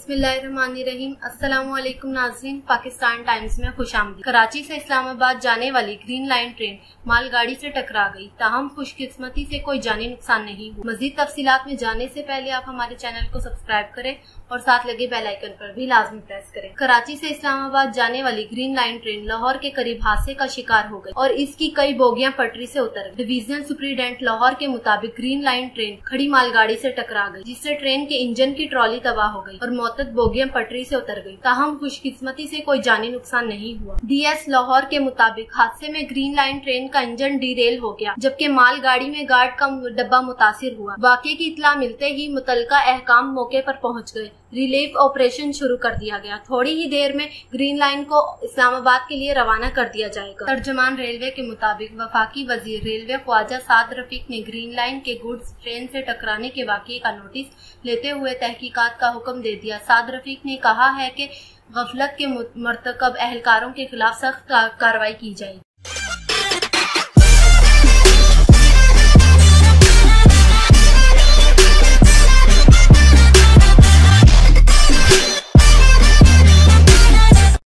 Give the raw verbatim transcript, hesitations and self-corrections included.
बिस्मिल्लाहिर्रहमानिर्रहीम। अस्सलामुअलैकुम नाज़रीन, पाकिस्तान टाइम्स में खुशामदीद। कराची से इस्लामाबाद जाने वाली ग्रीन लाइन ट्रेन मालगाड़ी से टकरा गई, ताहम खुशकिस्मती से कोई जानी नुकसान नहीं हुआ। मजीद तफसीलात में जाने से पहले आप हमारे चैनल को सब्सक्राइब करें और साथ लगे बेल आइकन पर भी लाजमी प्रेस करें। कराची से इस्लामाबाद जाने वाली ग्रीन लाइन ट्रेन लाहौर के करीब हादसे का शिकार हो गई और इसकी कई बोगियां पटरी से उतर गई। डिवीजनल सुप्रीडेंट लाहौर के मुताबिक ग्रीन लाइन ट्रेन खड़ी मालगाड़ी से टकरा गई, जिससे ट्रेन के इंजन की ट्रॉली तबाह हो गई और मुअत्तद बोगियां पटरी से उतर गई। ताहम खुशकिस्मती से कोई जानी नुकसान नहीं हुआ। डीएस लाहौर के मुताबिक हादसे में ग्रीन लाइन ट्रेन का इंजन डीरेल हो गया, जबकि मालगाड़ी में गार्ड का डब्बा मुतासिर हुआ। वाकये की इत्तला मिलते ही मुतलका अहकाम मौके पर पहुंच गए। रिलीफ ऑपरेशन शुरू कर दिया गया। थोड़ी ही देर में ग्रीन लाइन को इस्लामाबाद के लिए रवाना कर दिया जाएगा। तर्जमान रेलवे के मुताबिक वफाकी वजीर रेलवे ख्वाजा साद रफीक ने ग्रीन लाइन के गुड्स ट्रेन से टकराने के वाकये का नोटिस लेते हुए तहकीकात का हुक्म दे दिया। साद रफीक ने कहा है कि गफलत के मरतकब अहलकारों के खिलाफ सख्त कार्रवाई की जाएगी।